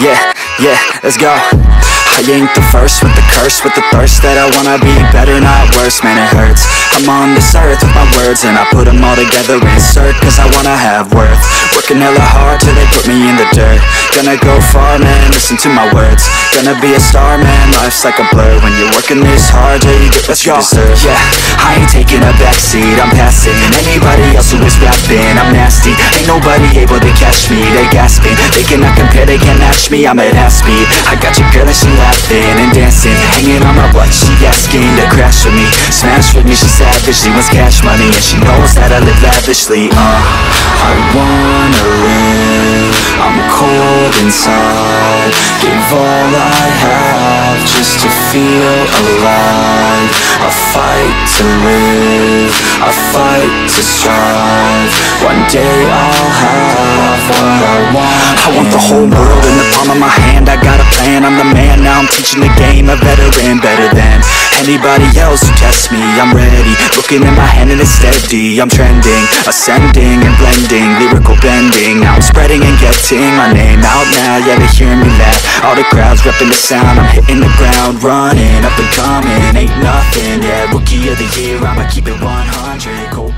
Yeah, let's go. I ain't the first with the curse, with the thirst that I wanna be better, not worse, man it hurts. I'm on this earth with my words and I put them all together, insert, cause I wanna have worth. Working hella hard till they put me in the dirt. Gonna go far, man, listen to my words. Gonna be a star, man, life's like a blur. When you're working this hard, yeah, you get what you deserve. Yeah, I ain't taking a backseat, I'm passing anybody else who is rapping. I'm nasty, ain't nobody able to catch me. They gasping, they cannot compare, they can't match me. I'm at half speed, I got your girl and she laughing and dancing, hanging on my butt, she asking to crash with me, smash with me, she savage, she wants cash money, and she knows that I live lavishly. I wanna live, I'm cold inside, give all I have just to feel alive. I fight to live, I fight to strive, one day I'll have what I want. I want the whole world in the palm of my hand, I got a plan, I'm the man, now I'm teaching the game, a veteran, better than anybody else who tests me. I'm ready, looking at my hand and it's steady. I'm trending, ascending and blending, lyrical bending. Now I'm spreading and getting my name out now. Yeah, they hearing me laugh, all the crowds repping the sound. I'm hitting the ground, running, up and coming, ain't nothing. Yeah, rookie of the year, I'ma keep it 100. Cold